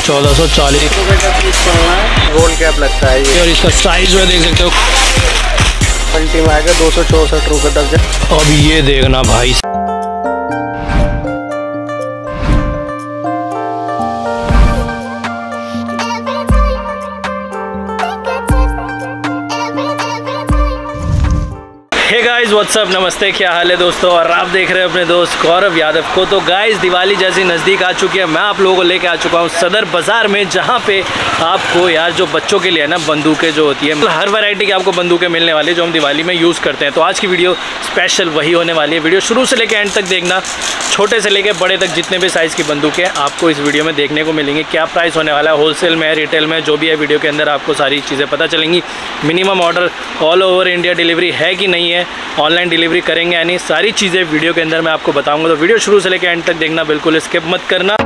1440 रुपये का पीस पड़ना है। गोल कैप लगता है ये। और इसका साइज जो है देख सकते हो। 20 में आएगा 264 रुपये दर्जन। अब ये देखना भाई, हे गाइस व्हाट्सअप, नमस्ते, क्या हाल है दोस्तों। और आप देख रहे हैं अपने दोस्त गौरव यादव को। तो गाइस दिवाली जैसी नज़दीक आ चुकी है, मैं आप लोगों को लेके आ चुका हूँ सदर बाज़ार में, जहाँ पे आपको यार जो बच्चों के लिए है ना बंदूकें जो होती है, हर वैरायटी की आपको बंदूकें मिलने वाली है जो हम दिवाली में यूज़ करते हैं। तो आज की वीडियो स्पेशल वही होने वाली है। वीडियो शुरू से लेकर एंड तक देखना, छोटे से लेकर बड़े तक जितने भी साइज़ की बंदूकें आपको इस वीडियो में देखने को मिलेंगी। क्या प्राइस होने वाला है, होलसेल में, रिटेल में, जो भी है वीडियो के अंदर आपको सारी चीज़ें पता चलेंगी। Minimum order all over India delivery है कि नहीं है, ऑनलाइन डिलीवरी करेंगे यानी, सारी चीज़ें वीडियो के अंदर मैं आपको बताऊंगा। तो वीडियो शुरू से लेकर एंड तक देखना, बिल्कुल स्किप मत करना।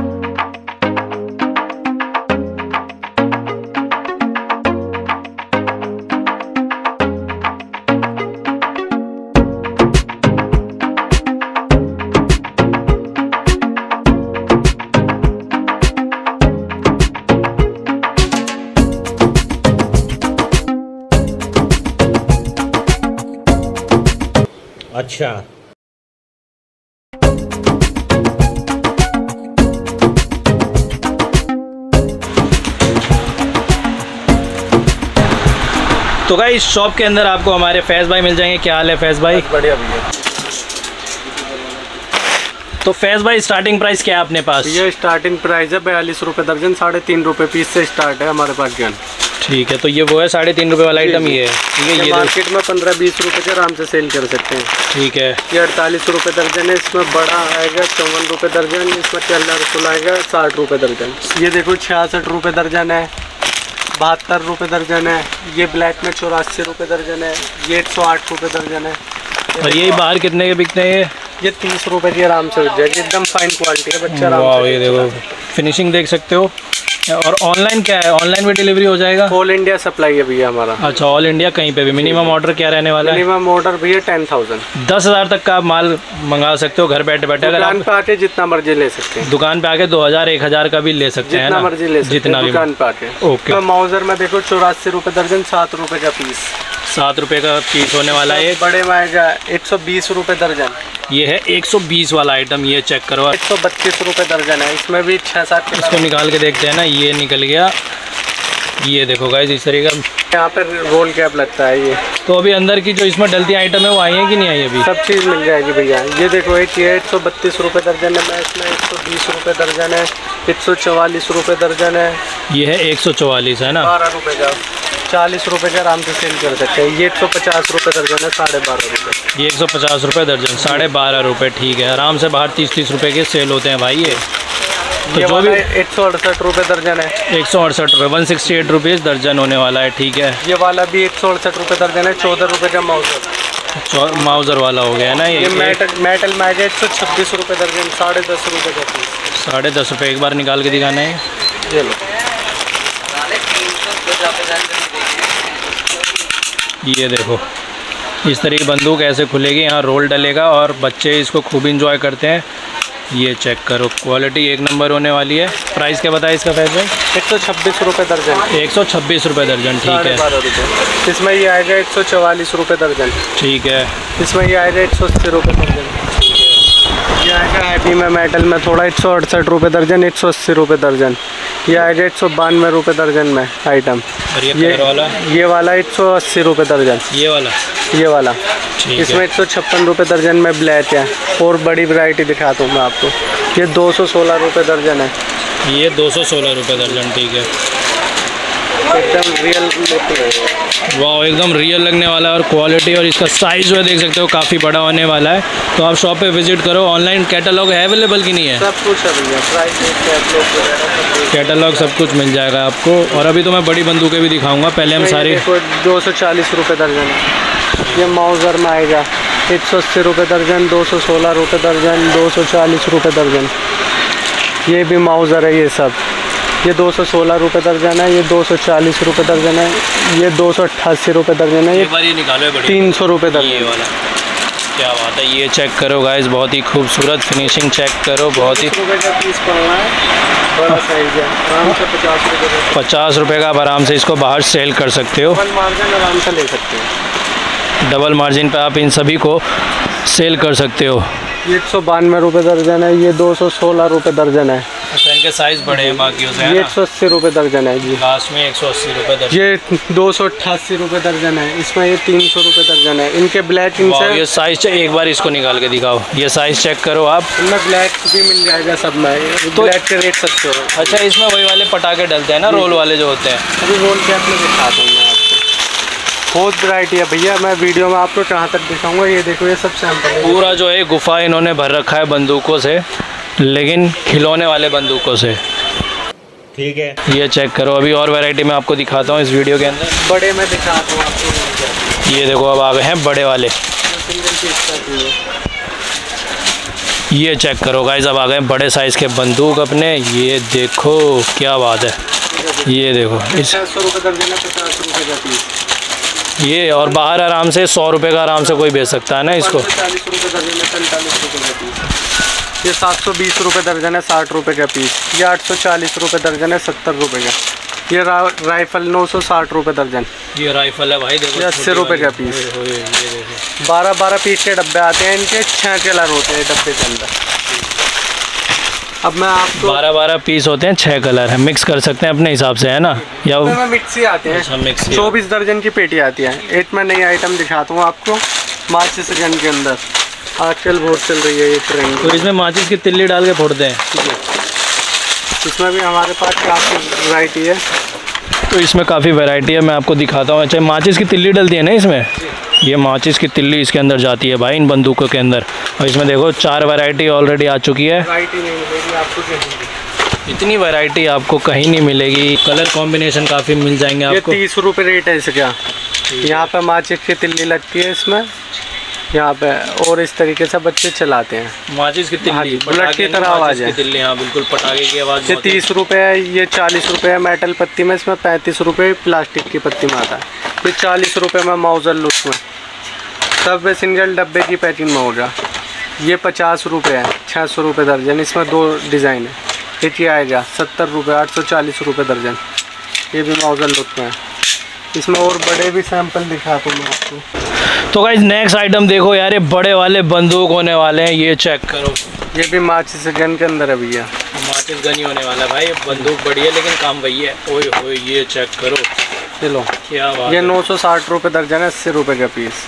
अच्छा, तो गाइस शॉप के अंदर आपको हमारे फैज़ भाई मिल जाएंगे। क्या हाल है फैज़ भाई? बढ़िया भैया। तो फैज़ भाई स्टार्टिंग प्राइस क्या है अपने पास? ये स्टार्टिंग प्राइस है 42 रुपये दर्जन, 3.5 रुपये पीस से स्टार्ट है हमारे पास गन। ठीक है, तो ये वो है 3.5 रुपये वाला आइटम ये है। ये मार्केट में 15-20 रुपये के आराम से सेल कर सकते हैं। ठीक है, ये 48 रुपये दर्जन है। इसमें बड़ा आएगा 54 रुपये दर्जन, इसमें कलरफुल आएगा 60 रुपये दर्जन। ये देखो 66 रुपये दर्जन है, 72 रुपये दर्जन है। ये ब्लैक में 84 रुपये दर्जन है। ये 108 रुपये दर्जन है। और यही बाहर कितने के बिकते हैं? ये 30 रुपये की आराम से हो जाएगी, एकदम फाइन क्वालिटी है, बच्चा आराम वाह, से। ये देखो फिनिशिंग देख सकते हो। और ऑनलाइन क्या है, ऑनलाइन भी डिलीवरी हो जाएगा? ऑल इंडिया सप्लाई है भैया हमारा। अच्छा, ऑल इंडिया कहीं पे भी। मिनिमम ऑर्डर क्या रहने वाला है? मिनिमम ऑर्डर भैया 10,000। 10,000 तक का आप माल मंगा सकते हो घर बैठे बैठे। अगर दुकान आप पे आके जितना मर्जी ले सकते हैं। दुकान पे आके 2,000 1,000 का भी ले सकते हैं, जितना मर्जी ले सकते हैं जितना भी दुकान पे आके। ओके। तो माउजर में देखो 84 रुपये दर्जन, 7 रुपये का पीस। 7 रुपये का पीस होने वाला है। बड़े में आएगा 120 रुपये दर्जन। ये है 120 वाला आइटम, ये चेक करो। 132 रुपये दर्जन है। इसमें भी 6-7 इसको निकाल के देखते हैं ना, ये निकल गया। ये देखो गाइस इस तरीके का यहाँ पे रोल कैप लगता है ये। तो अभी अंदर की जो इसमें डलती आइटम है वो आई है कि नहीं आई अभी? सब चीज़ मिल जाएगी भैया। ये देखो एक ये 132 रुपये दर्जन है, मैं इसमें 120 रुपये दर्जन है, 144 रुपये दर्जन है। ये है 144 है ना? 12 रुपये का, 40 रुपये का आराम से सेल कर सकते हैं। ये 150 रुपये दर्जन है, 12.5 रुपये। ये 150 रुपये दर्जन, 12.5 रुपये। ठीक है, आराम से बाहर 30-30 रुपये के सेल होते हैं भाई ये। तो जो भी 168 रुपये दर्जन है। 168 रुपये, 168 रुपीज़ दर्जन होने वाला है। ठीक है, ये वाला भी 168 रुपये दर्जन है, 14 रुपये का माउजर। माउजर वाला हो गया है ना ये मेटल में आएगा 126 रुपये दर्जन, 10.5 रुपये का पीस। 10.5 रुपये। एक बार निकाल के दिखाना है। ये लो, ये देखो इस तरीके की बंदूक ऐसे खुलेगी, यहाँ रोल डलेगा और बच्चे इसको खूब इंजॉय करते हैं। ये चेक करो, क्वालिटी एक नंबर होने वाली है। प्राइस क्या बताया इसका फैज़ भाई? 126 रुपये दर्जन। 126 रुपये दर्जन। ठीक है, 12.5 रुपये। इसमें ये आएगा 144 रुपये दर्जन। ठीक है। इसमें ये आएगा 180 रुपये दर्जन। ये आएगा हैवी में मेटल में थोड़ा 168 रुपये दर्जन, 180 रुपये दर्जन। ये आएगा 192 रुपये दर्जन में आइटम। और ये वाला 180 रुपये दर्जन। ये वाला इसमें 156 रुपये दर्जन में ब्लैक है। और बड़ी वैरायटी दिखाता हूँ मैं आपको। ये 216 रुपये दर्जन है। ये 216 रुपये दर्जन। ठीक है, एकदम रियल। वाह, एकदम रियल लगने वाला है। और क्वालिटी और इसका साइज़ जो है देख सकते हो काफ़ी बड़ा होने वाला है। तो आप शॉप पे विजिट करो। ऑनलाइन कैटलॉग है अवेलेबल कि नहीं है? सब कुछ है भैया, प्राइस कैटलॉग सब कुछ मिल जाएगा आपको। और अभी तो मैं बड़ी बंदूकें भी दिखाऊंगा, पहले हम सारी। 240 रुपये दर्जन है। ये माउजर में आएगा 180 रुपये दर्जन, 216 रुपये दर्जन, 240 रुपये दर्जन। ये भी माउजर है। ये सब ये 216 रुपये दर्जन है। ये 240 रुपये दर्जन है। ये 288 रुपये दर्जन है। ये 300 रुपये दर्जन। क्या बात है, ये चेक करो गाइस, बहुत ही खूबसूरत फिनिशिंग चेक करो, बहुत ही। 50 रुपये का पीस पड़ रहा है, बड़ा साइज है, आराम से 50 रुपये का। 50 रुपये का आप आराम से इसको बाहर सेल कर सकते हो। डबल मार्जिन आराम से ले सकते हो। डबल मार्जिन पे आप इन सभी को सेल कर सकते हो। ये 192 रुपये दर्जन है, ये 216 रुपये दर्जन है। अच्छा, इनके साइज़ बड़े हैं बाकी से, ये 180 रुपये दर्जन है जी। लास्ट में 180 रुपये दर्जन। ये 288 रुपये दर्जन है, इसमें ये 300 रुपये दर्जन है। इनके ब्लैक इनसे ये साइज़ एक बार इसको निकाल के दिखाओ, ये साइज़ चेक करो आप। इनमें ब्लैक भी मिल जाएगा सब में, तो ब्लैक के रेट सकते हो। अच्छा, इसमें वही वाले पटाखे डलते हैं ना, रोल वाले जो होते हैं। अभी रोल कैप में दिखा दूँगा आपको, बहुत वैरायटी है भैया। मैं वीडियो में आपको कहाँ तक दिखाऊंगा, ये देखो ये सब सैंपल है। पूरा जो है गुफा इन्होंने भर रखा है बंदूकों से, लेकिन खिलौने वाले बंदूकों से। ठीक है, ये चेक करो। अभी और वैरायटी मैं आपको दिखाता हूँ इस वीडियो के अंदर। बड़े में दिखाता हूँ आपको। ये देखो अब आ गए हैं बड़े वाले। ये चेक करो गाइस, अब आ गए बड़े साइज़ के बंदूक अपने। ये देखो क्या बात है, ये देखो। 100 रुपये दर्जन है, 50 रुपये का पीस। ये और बाहर आराम से 100 रुपये का आराम से कोई बेच सकता है ना इसको। 40 रुपये दर्जन है, 45 रुपये का पीस। ये 720 रुपये दर्जन है, 60 रुपये का पीस। ये 840 रुपये दर्जन है, 70 रुपये का। ये राइफल 960 रुपये दर्जन। ये राइफल है भाई, देखो। ये 80 रुपये का पीस। 12-12 पीस के डब्बे आते हैं, इनके 6 कलर होते हैं डब्बे के अंदर। अब मैं आपको 12-12 पीस होते हैं, 6 कलर है, मिक्स कर सकते हैं अपने हिसाब से, है ना? या मिक्सी आते हैं। अच्छा, मिक्सी। 24 दर्जन की पेटी आती है। एक मैं नई आइटम दिखाता हूँ आपको, माचिस गन के अंदर आजकल बहुत चल रही है ये ट्रेंड। तो इसमें माचिस की तिल्ली डाल के फोड़ते हैं। इसमें भी हमारे पास काफ़ी वैरायटी है। तो इसमें काफ़ी वैरायटी है, मैं आपको दिखाता हूँ। अच्छा, माचिस की तिल्ली डलती है ना इसमें? ये माचिस की तिल्ली इसके अंदर जाती है भाई, इन बंदूकों के अंदर। और इसमें देखो 4 वैरायटी ऑलरेडी आ चुकी है। वैरायटी नहीं मिलेगी आपको कहीं। इतनी वैरायटी आपको कहीं नहीं मिलेगी। कलर कॉम्बिनेशन काफ़ी मिल जाएंगे आपको। ये 30 रुपये रेट है इसका। यहाँ पे माचिस की तिल्ली लगती है इसमें, यहाँ पे, और इस तरीके से बच्चे चलाते हैं। माचिस की तिल्ली, बुलेट की तरह आवाज़ है। तिल्ली, हाँ बिल्कुल, पटाखे की आवाज़। ये 30 रुपये है, ये 40 रुपये है मेटल पत्ती में, इसमें 35 रुपये प्लास्टिक की पत्ती में आता है। ये 40 रुपये में माउजर लुक में, सब सिंगल डब्बे की पैकिंग में होगा। ये 50 रुपये है, 600 रुपये दर्जन। इसमें 2 डिज़ाइन है। एक ये आएगा 70 रुपये, 840 रुपये दर्जन। ये भी माउजर लुक में है। इसमें और बड़े भी सैंपल दिखाता हूँ मैं आपको। तो गाइस नेक्स्ट आइटम देखो यार, ये बड़े वाले बंदूक होने वाले हैं। ये चेक करो, ये भी माचिस गन के अंदर है भैया। माचिस गन ही होने वाला है भाई। ये बंदूक बड़ी है लेकिन काम वही है। ओए होए, ये चेक करो, चलो क्या बात। ये 960 रुपये दर्जन है, 80 रुपये का पीस।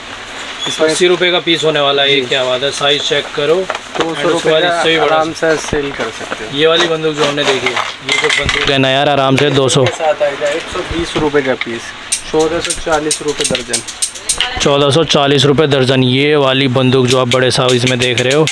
80 रुपये का पीस होने वाला है। ये क्या बात है, साइज चेक करो। 200 रुपये आराम से सेल कर सकते हैं। ये वाली बंदूक जो हमने देखी, ये जो बंदूक है ना यार, आराम से 200 के साथ आएगा 120 रुपये का पीस, 1440 रुपये दर्जन। 1440 रुपये दर्जन। ये वाली बंदूक जो आप बड़े साइज में देख रहे हो।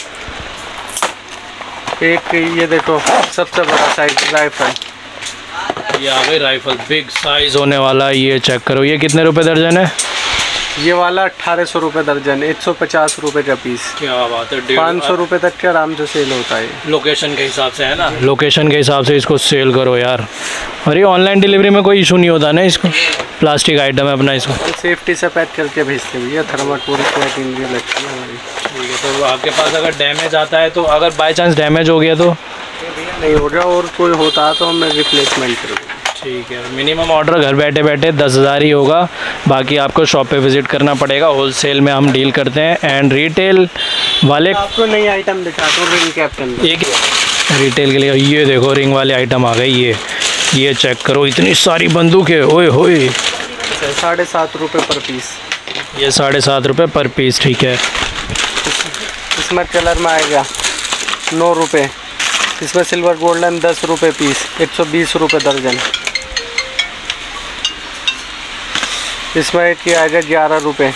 एक ये देखो सबसे बड़ा साइज राइफल। ये आ गई राइफल, बिग साइज होने वाला। ये चेक करो, ये कितने रुपए दर्जन है? ये वाला 1800 रुपये दर्जन, 150 रुपये का पीस। क्या बात है, 500 रुपये तक के आराम से सेल होता है। लोकेशन के हिसाब से, है ना? लोकेशन के हिसाब से इसको सेल करो यार। और ये ऑनलाइन डिलीवरी में कोई इशू नहीं होता ना इसको? प्लास्टिक आइटम है अपना, इसको सेफ्टी से पैक करके भेजते हैं भैया। थर्माकोल पैकिंग भी लगती है हमारी। ठीक है, तो आपके पास अगर डैमेज आता है, तो अगर बाई चांस डैमेज हो गया तो नहीं होगा, और कोई होता है तो हम रिप्लेसमेंट करेंगे। ठीक है। मिनिमम ऑर्डर घर बैठे बैठे 10,000 ही होगा, बाकी आपको शॉप पे विज़िट करना पड़ेगा। होलसेल में हम डील करते हैं, एंड रिटेल वाले आपको नई आइटम दिखाता हूँ रिंग कैप्टन। एक रिटेल के लिए ये देखो, रिंग वाले आइटम आ गई। ये चेक करो, इतनी सारी बंदूक है। ओए होए, 7.5 रुपये पर पीस। ये 7.5 रुपये पर पीस, ठीक है। इसमें कलर में आएगा 9 रुपये। इसमें सिल्वर गोल्डन 10 रुपये पीस, 120 रुपये दर्जन। इसमें एक ही आएगा 11 रुपये।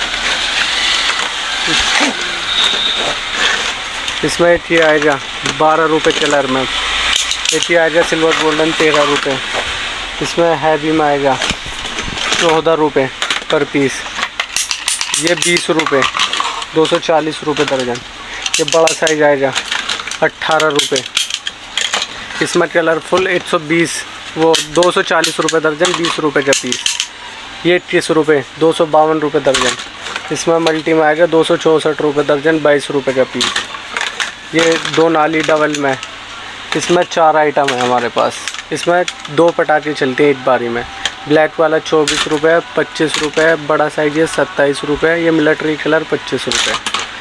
इसमें एक ही आएगा 12 रुपये कलर में। एक ही आएगा सिल्वर गोल्डन 13 रुपये। इसमें हैवी में आएगा 14 रुपये पर पीस। ये 20 रुपये, 240 रुपये दर्जन। ये बड़ा साइज आएगा 18 रुपये। इसमें कलरफुल 120, वो 240 रुपये दर्जन, 20 रुपये का पीस। ये 21 रुपये, 252 रुपये दर्जन। इसमें मल्टी में आएगा 264 रुपये दर्जन, 22 रुपये का पीस। ये 2 नाली डबल में, इसमें 4 आइटम है हमारे पास। इसमें 2 पटाखे चलते हैं एक बारी में। ब्लैक वाला 24 रुपये, 25 रुपये, बड़ा साइज है 27 रुपये, ये मिलिट्री कलर 25 रुपये।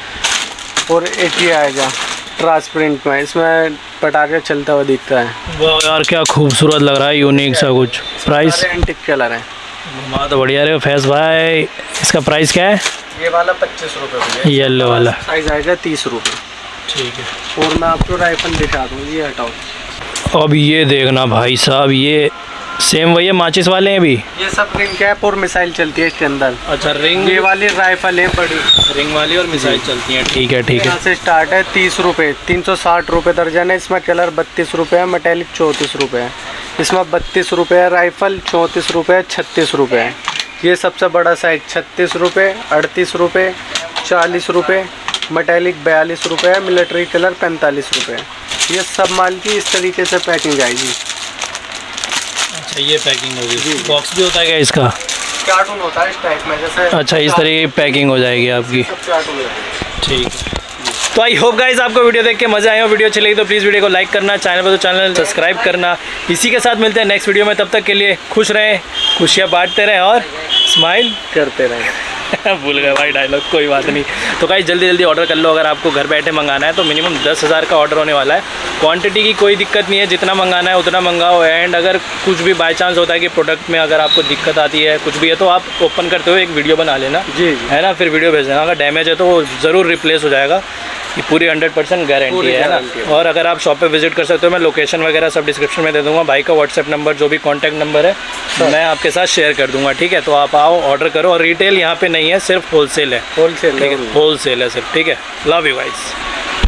और एक ये आएगा ट्रांसपेरेंट में, इसमें पटाखे चलता हुआ दिखता है। वाह यार क्या खूबसूरत लग रहा है, यूनिक सा कुछ। प्राइस एंटिक कलर है। वहाँ तो बढ़िया रहे फैज़ भाई। इसका प्राइस क्या है? ये वाला 25 रुपये, येलो वाला साइज आएगा 30 रुपये। ठीक है। और मैं आपको राइफल दिखा दूँ, ये हटाओ। अब ये देखना भाई साहब, ये सेम वही है माचिस वाले हैं भी। ये सब रिंग कैप और मिसाइल चलती है इसके अंदर। अच्छा रिंग, ये वाली राइफल है बड़ी, रिंग वाली और मिसाइल चलती हैं। ठीक है ठीक है। यहाँ से स्टार्ट है 30 रुपये, 360 रुपये दर्जन है। इसमें कलर 32 रुपये है, मेटेलिक 34 रुपये है। इसमें 32 रुपये है राइफल, 34 रुपये, 36 रुपये है। ये सबसे बड़ा साइज 36 रुपये, 38 रुपये, 40 रुपये, मेटेलिक 42 रुपये है, मिलिट्री कलर 45 रुपये। ये सब माल की इस तरीके से पैकिंग आएगी। अच्छा ये पैकिंग होगी, बॉक्स भी होता है क्या इसका? कार्टून होता है इस टाइप में, जैसे अच्छा इस तरीके की पैकिंग हो जाएगी आपकी। ठीक है। तो आई होप गाइस आपको वीडियो देख के मजा आया हो। वीडियो अच्छी लगी तो प्लीज़ वीडियो को लाइक करना, चैनल पर तो चैनल सब्सक्राइब करना। इसी के साथ मिलते हैं नेक्स्ट वीडियो में, तब तक के लिए खुश रहें, खुशियाँ बांटते रहें और स्माइल करते रहें। भूल गए भाई डायलॉग, कोई बात नहीं। तो गाइस जल्दी जल्दी ऑर्डर कर लो। अगर आपको घर बैठे मंगाना है तो मिनिमम 10,000 का ऑर्डर होने वाला है। क्वांटिटी की कोई दिक्कत नहीं है, जितना मंगाना है उतना मंगाओ। एंड अगर कुछ भी बाय चांस होता है कि प्रोडक्ट में अगर आपको दिक्कत आती है कुछ भी है, तो आप ओपन करते हुए एक वीडियो बना लेना, जी है ना। फिर वीडियो भेज देना। अगर डैमेज है तो वो ज़रूर रिप्लेस हो जाएगा, ये पूरी 100% गारंटी है ना। और अगर आप शॉप पे विजिट कर सकते हो, मैं लोकेशन वगैरह सब डिस्क्रिप्शन में दे दूंगा। भाई का व्हाट्सएप नंबर, जो भी कॉन्टैक्ट नंबर है मैं आपके साथ शेयर कर दूंगा, ठीक है। तो आप आओ, ऑर्डर करो। और रिटेल यहाँ पे नहीं है, सिर्फ होलसेल है। होलसेल ठीक है, होलसेल है सिर्फ, ठीक है। Love you guys.